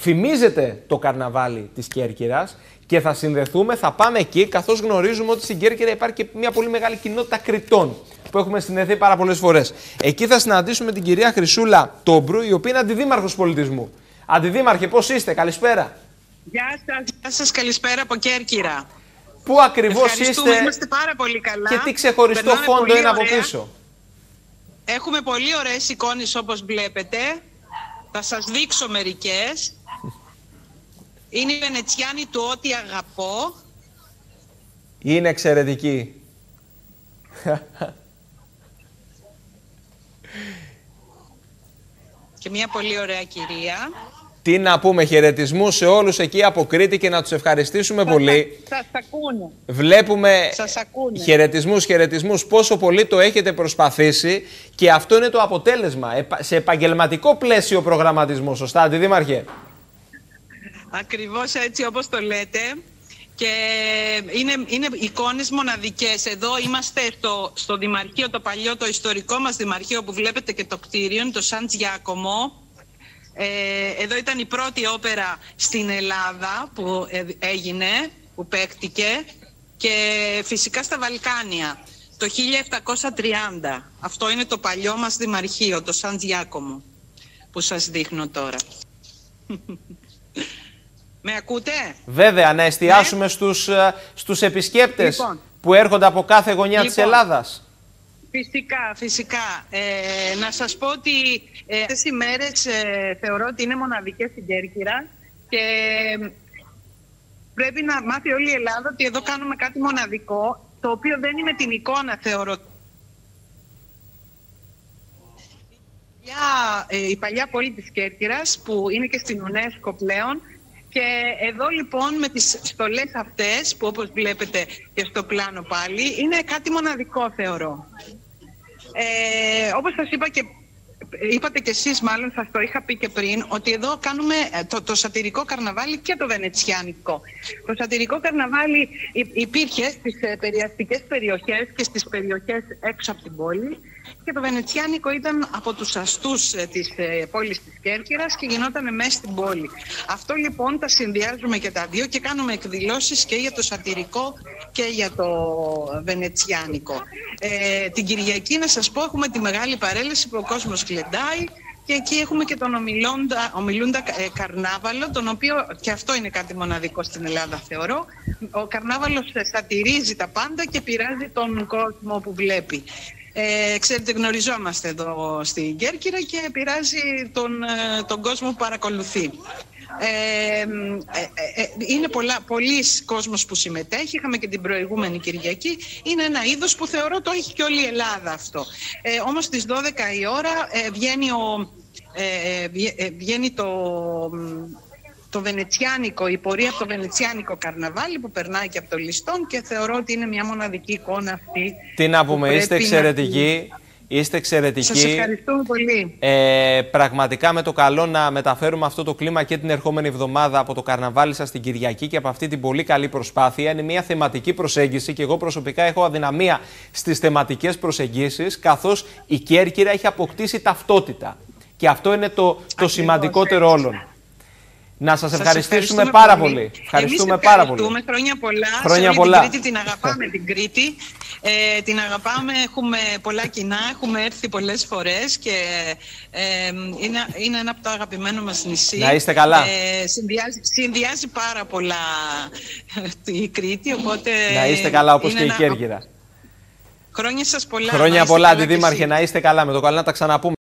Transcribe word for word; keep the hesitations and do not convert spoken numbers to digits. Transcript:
φημίζεται το καρναβάλι της Κέρκυρας και θα συνδεθούμε, θα πάμε εκεί, καθώς γνωρίζουμε ότι στην Κέρκυρα υπάρχει και μια πολύ μεγάλη κοινότητα Κρητών που έχουμε συνδεθεί πάρα πολλές φορές. Εκεί θα συναντήσουμε την κυρία Χρυσούλα Τόμπρου, η οποία είναι αντιδήμαρχος πολιτισμού. Αντιδήμαρχε, πώς είστε, καλησπέρα. Γεια σας, γεια σας, καλησπέρα από Κέρκυρα. Πού ακριβώς είστε, είμαστε πάρα πολύ καλά. Και τι ξεχωριστό Περνάμε φόντο είναι ωραία. Από πίσω. Έχουμε πολύ ωραίες εικόνες όπως βλέπετε. Θα σας δείξω μερικές. Είναι η Βενετσιάνη του Ό,τι αγαπώ. Είναι εξαιρετική. Και μια πολύ ωραία κυρία. Τι να πούμε, χαιρετισμούς σε όλους εκεί από Κρήτη και να τους ευχαριστήσουμε σας, πολύ. Σας ακούνε. Βλέπουμε σας ακούνε. χαιρετισμούς, χαιρετισμούς, πόσο πολύ το έχετε προσπαθήσει και αυτό είναι το αποτέλεσμα. Σε επαγγελματικό πλαίσιο προγραμματισμό, σωστά, Αντιδήμαρχε? Ακριβώς έτσι όπως το λέτε. Και είναι, είναι εικόνες μοναδικές. Εδώ είμαστε στο, στο Δημαρχείο, το παλιό, το ιστορικό μας Δημαρχείο που βλέπετε και το κτίριο, το Σαν Τζιάκομο. Ε, εδώ ήταν η πρώτη όπερα στην Ελλάδα που έγινε, που παίκτηκε, και φυσικά στα Βαλκάνια το χίλια επτακόσια τριάντα. Αυτό είναι το παλιό μας Δημαρχείο, το Σαν Τζιάκομο, που σας δείχνω τώρα. Με ακούτε? Βέβαια, να εστιάσουμε ναι. στους, στους επισκέπτες λοιπόν, που έρχονται από κάθε γωνιά λοιπόν, της Ελλάδας. Φυσικά, φυσικά. Ε, να σας πω ότι ε, αυτές οι μέρες ε, θεωρώ ότι είναι μοναδικές στην Κέρκυρα και ε, πρέπει να μάθει όλη η Ελλάδα ότι εδώ κάνουμε κάτι μοναδικό, το οποίο δεν είναι την εικόνα, θεωρώ. Ε, η παλιά πόλη της Κέρκυρας που είναι και στην UNESCO πλέον. Και εδώ λοιπόν με τις στολές αυτές που όπως βλέπετε και στο πλάνο πάλι είναι κάτι μοναδικό θεωρώ. Ε, όπως σας είπα και είπατε και εσείς, μάλλον σας το είχα πει και πριν, ότι εδώ κάνουμε το, το σατυρικό καρναβάλι και το βενετσιάνικο. Το σατυρικό καρναβάλι υπήρχε στις περιαστικές περιοχές και στις περιοχές έξω από την πόλη και το βενετσιάνικο ήταν από τους αστούς της πόλης της Κέρκυρας και γινόταν μέσα στην πόλη. Αυτό λοιπόν τα συνδυάζουμε και τα δύο και κάνουμε εκδηλώσεις και για το σατυρικό και για το βενετσιάνικο. Ε, την Κυριακή, να σας πω, έχουμε τη μεγάλη παρέλαση που ο κόσμος γλεντάει και εκεί έχουμε και τον ομιλούντα, ομιλούντα ε, καρνάβαλο, τον οποίο και αυτό είναι κάτι μοναδικό στην Ελλάδα θεωρώ. Ο καρνάβαλος σατυρίζει τα πάντα και πειράζει τον κόσμο που βλέπει. Ε, ξέρετε, γνωριζόμαστε εδώ στην Κέρκυρα και πειράζει τον, τον κόσμο που παρακολουθεί. Ε, ε, ε, είναι πολλά, πολλοί κόσμος που συμμετέχει, είχαμε και την προηγούμενη Κυριακή. Είναι ένα είδος που θεωρώ το έχει και όλη η Ελλάδα αυτό. Ε, όμως στις δώδεκα η ώρα ε, βγαίνει, ο, ε, ε, βγαίνει το... το βενετσιάνικο, η πορεία από το βενετσιάνικο καρναβάλι που περνάει και από το Λιστόν και θεωρώ ότι είναι μια μοναδική εικόνα αυτή. Τι να πούμε, είστε εξαιρετικοί. Να... Είστε εξαιρετικοί. Σας ευχαριστούμε πολύ. Ε, πραγματικά με το καλό να μεταφέρουμε αυτό το κλίμα και την ερχόμενη εβδομάδα από το καρναβάλι σας την Κυριακή και από αυτή την πολύ καλή προσπάθεια. Είναι μια θεματική προσέγγιση και εγώ προσωπικά έχω αδυναμία στις θεματικές προσεγγίσεις, καθώς η Κέρκυρα έχει αποκτήσει ταυτότητα. Και αυτό είναι το, το σημαντικότερο έτσι. όλων. Να σας, σας ευχαριστήσουμε πάρα πολύ. πολύ. Ευχαριστούμε Εμείς πάρα πολύ. Χρόνια πολλά. Χρόνια σε πολλά. Την Κρήτη την αγαπάμε την Κρήτη. Ε, την αγαπάμε, έχουμε πολλά κοινά, έχουμε έρθει πολλές φορές και ε, είναι, είναι ένα από τα αγαπημένα μας νησί. Να είστε καλά. Ε, συνδυάζει, συνδυάζει πάρα πολλά η Κρήτη, οπότε... Να είστε καλά όπως και η Κέρκυρα. Χρόνια σας πολλά. Χρόνια πολλά, Αντιδήμαρχε, να είστε καλά. Με το καλό να τα ξαναπούμε.